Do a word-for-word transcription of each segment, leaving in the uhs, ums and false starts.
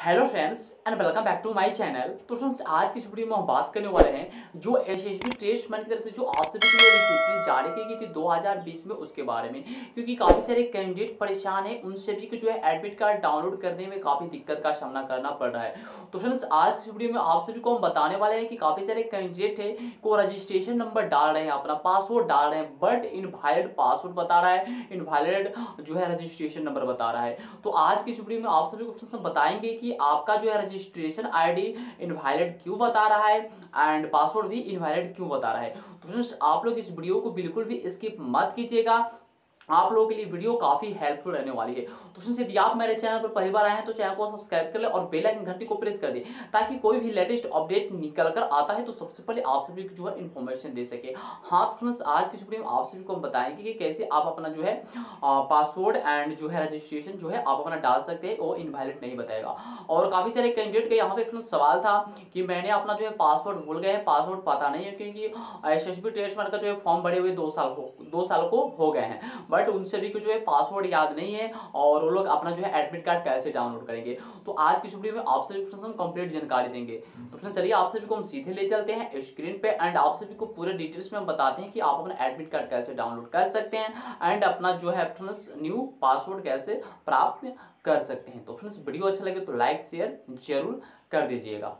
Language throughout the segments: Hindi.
Hello friends and welcome back to my channel. तो फ्रेंड्स आज की इस वीडियो में हम बात करने वाले हैं जो एसएसबी टेस्ट मन की तरफ से जो आप सभी के लिए रिक्रूटमेंट जारी की गई थी दो हज़ार बीस में उसके बारे में, क्योंकि काफ़ी सारे कैंडिडेट परेशान हैं, उन सभी को जो है एडमिट कार्ड डाउनलोड करने में काफ़ी दिक्कत का सामना करना पड़ रहा है। तो फ्रेंड्स आज की इस वीडियो में आप सभी को हम बताने वाले हैं कि काफ़ी सारे कैंडिडेट है को रजिस्ट्रेशन नंबर डाल रहे हैं, अपना पासवर्ड डाल रहे हैं, बट इनवैलिड पासवर्ड बता रहा है, इनवैलिड जो है रजिस्ट्रेशन नंबर बता रहा है। तो आज की इस वीडियो में आप सभी को बताएंगे कि आपका जो है रजिस्ट्रेशन आईडी इनवैलिड क्यों बता रहा है एंड पासवर्ड भी इनवैलिड क्यों बता रहा है। तो फ्रेंड्स आप लोग इस वीडियो को बिल्कुल भी स्किप मत कीजिएगा, आप लोगों के लिए वीडियो काफी हेल्पफुल रहने वाली है। तो फ्रेंड्स यदि आप मेरे चैनल पर पहली बार आए हैं तो चैनल को सब्सक्राइब कर ले और बेल आइकन घंटी को प्रेस कर दे ताकि कोई भी लेटेस्ट अपडेट निकल कर आता है तो सबसे पहले आप सभी को जो है इन्फॉर्मेशन दे सके। हाँ तो फ्रेंड्स आज की वीडियो में आप सभी को हम बताएंगे कि कैसे आप अपना जो है पासवर्ड एंड जो है रजिस्ट्रेशन जो है आप अपना डाल सकते हैं, वो इनवैलिड नहीं बताएगा। और काफी सारे कैंडिडेट का यहाँ पे फ्रेंड्स सवाल था कि मैंने अपना जो है पासवर्ड भूल गए, पासवर्ड पता नहीं है, क्योंकि एसएसबी टेस्ट का जो है फॉर्म भरे हुए दो साल हो दो साल को हो गए हैं, बट उन सभी को जो है पासवर्ड याद नहीं है और वो लोग अपना जो है एडमिट कार्ड कैसे डाउनलोड करेंगे। तो आज की वीडियो में आप सभी को हम कंप्लीट जानकारी देंगे। तो फ्रेंड्स चलिए आप सभी को हम सीधे ले चलते हैं स्क्रीन पे एंड आप सभी को पूरे डिटेल्स में हम बताते हैं कि आप अपना एडमिट कार्ड कैसे डाउनलोड कर सकते हैं एंड अपना जो है फ्रेंड्स न्यू पासवर्ड कैसे प्राप्त कर सकते हैं। तो फ्रेंड्स वीडियो अच्छा लगे तो लाइक शेयर जरूर कर दीजिएगा।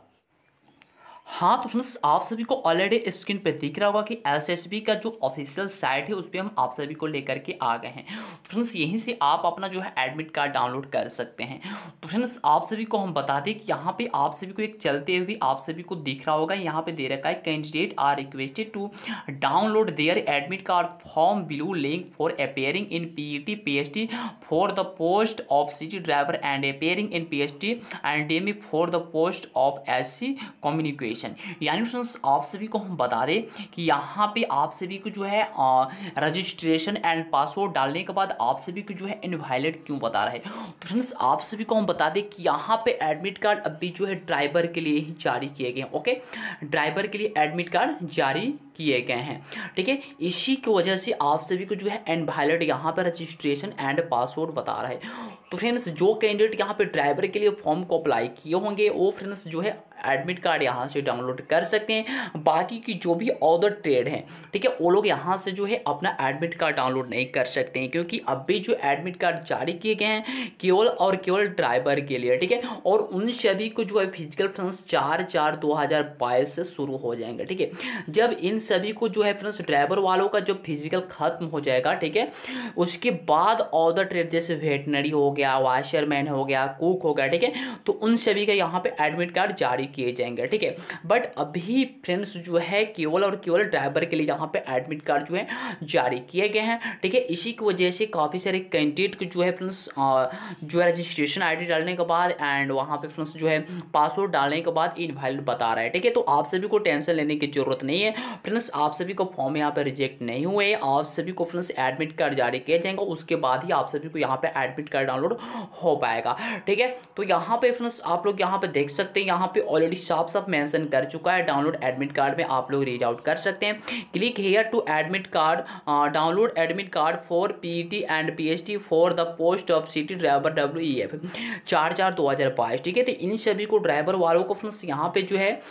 हाँ तो फ्रेंड्स आप सभी को ऑलरेडी स्क्रीन पे दिख रहा होगा कि एसएसबी का जो ऑफिशियल साइट है उस पर हम आप सभी को लेकर के आ गए हैं। तो फ्रेंड्स यहीं से आप अपना जो है एडमिट कार्ड डाउनलोड कर सकते हैं। तो फ्रेंड्स आप सभी को हम बता दें कि यहाँ पे आप सभी को एक चलते हुए आप सभी को दिख रहा होगा, यहाँ पे दे रखा है candidate are requested to download their admit card from below link for appearing in PET PhD for the post of city driver and appearing in PhD and demi for the post of SC communication. यानी फ्रेंड्स आप सभी को हम बता दें कि यहाँ पे आप सभी को जो है रजिस्ट्रेशन एंड पासवर्ड डालने के बाद आप सभी को जो है इनवैलिड क्यों बता रहा है। तो फ्रेंड्स आप सभी को हम बता दें कि यहाँ पे एडमिट कार्ड अभी जो है ड्राइवर के लिए ही जारी किए गए हैं। ओके, ड्राइवर के लिए एडमिट कार्ड जारी किए गए हैं, ठीक है। इसी की वजह से आप सभी को जो है इनवैलिड यहाँ पे रजिस्ट्रेशन एंड पासवर्ड बता रहा है। तो फ्रेंड्स जो कैंडिडेट यहाँ पे ड्राइवर के लिए फॉर्म को अप्लाई किए होंगे वो फ्रेंड्स जो है एडमिट कार्ड यहाँ से डाउनलोड कर सकते हैं। बाकी की जो भी अदर ट्रेड हैं, ठीक है, वो लोग यहाँ से जो है अपना एडमिट कार्ड डाउनलोड नहीं कर सकते हैं, क्योंकि अभी जो एडमिट कार्ड जारी किए गए हैं केवल और केवल ड्राइवर के लिए, ठीक है। और उन सभी को जो है फिजिकल फ्रेंड्स चार चार दो हज़ार बाईस से शुरू हो जाएंगे, ठीक है। जब इन सभी को जो है फ्रेंड्स ड्राइवर वालों का जो फिजिकल खत्म हो जाएगा, ठीक है, उसके बाद अदर ट्रेड जैसे वेटनरी हो गया, वाशरमैन हो गया, कुक हो गया, ठीक है, तो उन सभी का यहाँ पे एडमिट कार्ड जारी किए जाएंगे, ठीक है। बट अभी फ्रेंड्स जो है केवल और केवल ड्राइवर के लिए यहाँ पे एडमिट कार्ड जो है जारी किए गए हैं, ठीक है। इसी की वजह से काफ़ी सारे कैंडिडेट को जो है फ्रेंड्स जो है रजिस्ट्रेशन आईडी डालने के बाद एंड वहाँ पे फ्रेंड्स जो है पासवर्ड डालने के बाद इनवैलिड बता रहा है, ठीक है। तो आप सभी को टेंशन लेने की जरूरत नहीं है फ्रेंड्स, आप सभी को फॉर्म यहाँ पे रिजेक्ट नहीं हुए, आप सभी को फ्रेंड्स एडमिट कार्ड जारी किया जाएगा, उसके बाद ही आप सभी को यहाँ पे एडमिट कार्ड डाउनलोड हो पाएगा, ठीक है। तो यहाँ पे फ्रेंड्स आप लोग यहाँ पे देख सकते हैं, यहाँ पे ऑलरेडी साफ साफ मेंशन कर चुका है डाउनलोड एडमिट कार्ड में आप लोग रीच आउट कर सकते हैं। Click here to admit card download admit card for PET and PhD for the post of city driver W E F चार चार दो हज़ार बाईस, ठीक है। तो इन सभी को ड्राइवर वालों को फ्रेंड्स यहाँ पे जो है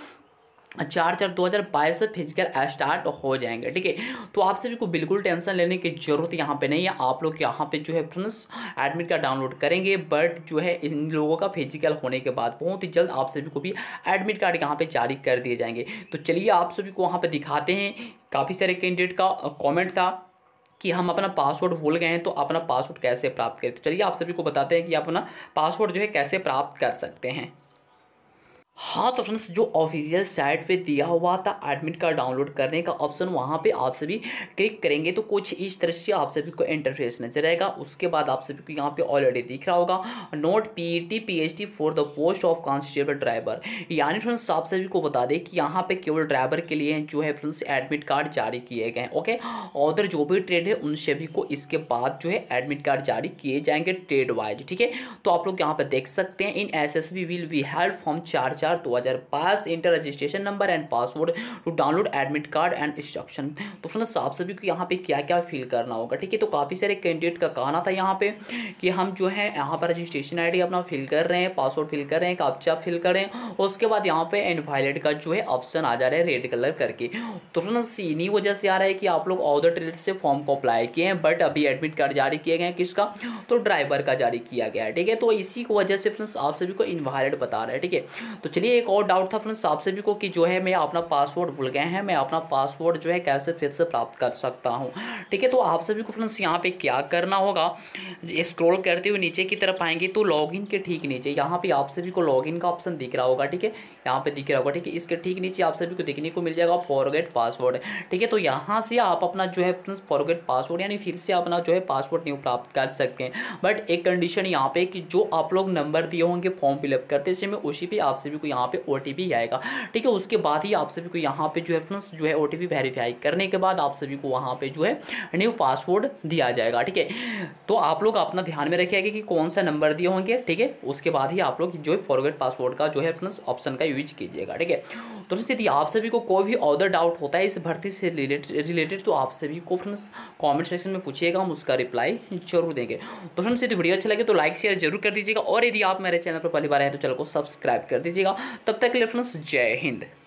चार चार दो हज़ार बाईस से फिजिकल स्टार्ट हो जाएंगे, ठीक है। तो आप सभी को बिल्कुल टेंशन लेने की जरूरत यहाँ पे नहीं है, आप लोग यहाँ पे जो है फ्रेंड्स एडमिट कार्ड डाउनलोड करेंगे, बट जो है इन लोगों का फिजिकल होने के बाद बहुत ही जल्द आप सभी को भी एडमिट कार्ड यहाँ पे जारी कर दिए जाएंगे। तो चलिए आप सभी को वहाँ पर दिखाते हैं। काफ़ी सारे कैंडिडेट का कॉमेंट था कि हम अपना पासवर्ड भूल गए हैं तो अपना पासवर्ड कैसे प्राप्त करें। तो चलिए आप सभी को बताते हैं कि आप अपना पासवर्ड जो है कैसे प्राप्त कर सकते हैं। हाँ तो फ्रेंड्स जो ऑफिशियल साइट पे दिया हुआ था एडमिट कार्ड डाउनलोड करने का ऑप्शन, वहाँ पे आप सभी क्लिक करेंगे तो कुछ इस तरह से आप सभी को इंटरफेस नजर आएगा। उसके बाद आप सभी को यहाँ पे ऑलरेडी दिख रहा होगा note PET PhD for the post of constable driver. यानी फ्रेंड्स आप सभी को बता दें कि यहाँ पे केवल ड्राइवर के लिए जो है फ्रेंड्स एडमिट कार्ड जारी किए गए, ओके। अदर जो भी ट्रेड है उन सभी को इसके बाद जो है एडमिट कार्ड जारी किए जाएंगे ट्रेड वाइज, ठीक है। तो आप लोग यहाँ पे देख सकते हैं in S S B will be held from चार चार दो हज़ार बाईस, enter registration number and password to download admit card and instruction. तो फ्रेंड्स आप सभी को यहाँ पे क्या क्या फिल करना होगा, ठीक है। तो काफ़ी सारे कैंडिडेट का कहना था यहाँ पे कि हम जो है यहाँ पर रजिस्ट्रेशन आईडी अपना फिल कर रहे हैं, पासवर्ड फिल कर रहे हैं, कैप्चा फिल कर रहे हैं, उसके बाद यहाँ पे इनवैलिड का जो है ऑप्शन आ जा रहा है रेड कलर करके। तो फ्रेंड्स इन्हीं वजह से आ रहा है कि आप लोग ऑर्डर ट्रेड से फॉर्म को अप्लाई किए हैं, बट अभी एडमिट कार्ड जारी किए गए हैं किसका, तो ड्राइवर का जारी किया गया है, ठीक है। तो इसी की वजह से फ्रेंड्स आप सभी को इनवैलिड बता रहा है, ठीक है। तो चलिए एक और डाउट था फ्रेंड्स आप सभी को कि जो है मैं अपना पासवर्ड भूल गए हैं, मैं अपना पासवर्ड जो है कैसे फिर से प्राप्त कर सकता हूँ, ठीक है। तो आप सभी को फ्रेंड्स यहाँ पे क्या करना होगा, स्क्रॉल करते हुए नीचे की तरफ आएंगे तो लॉगिन के ठीक नीचे यहाँ पे आप सभी को लॉगिन का ऑप्शन दिख रहा होगा, ठीक है, यहाँ पे दिख रहा होगा, ठीक है। इसके ठीक नीचे आप सभी को देखने को मिल जाएगा फॉरगेट पासवर्ड, ठीक है। तो यहाँ से आप अपना जो है फ्रेंड्स फॉरगेट पासवर्ड यानी फिर से अपना जो है पासवर्ड न्यू प्राप्त कर सकते हैं, बट एक कंडीशन यहाँ पे कि जो आप लोग नंबर दिए होंगे फॉर्म फिलअप करते समय उसी पे आप सभी को यहाँ पे ओटीपी आएगा, ठीक है। उसके बाद ही आप सभी को यहाँ पे जो है फ्रेंड्स जो है ओटीपी वेरीफाई करने के बाद आप सभी को वहाँ पे जो है न्यू पासवर्ड दिया जाएगा, ठीक है। तो आप लोग अपना ध्यान में रखिएगा कि कौन सा नंबर दिए होंगे, ठीक है। उसके बाद ही आप लोग जो है फॉरगेट पासवर्ड का जो है फ्रेंड्स ऑप्शन का यूज कीजिएगा, ठीक है। तो फ्रेंड्स यदि आप सभी को कोई भी अदर डाउट होता है इस भर्ती से रिलेटेड तो आप सभी को फ्रेंड्स कमेंट सेक्शन में पूछिएगा, हम उसका रिप्लाई जरूर देंगे। तो फ्रेंड्स यदि वीडियो अच्छा लगे तो लाइक शेयर जरूर कर दीजिएगा, और यदि आप मेरे चैनल पर पहली बार आए तो चैनल को सब्सक्राइब कर दीजिएगा। तब तक के लिए फ्रेंड्स जय हिंद।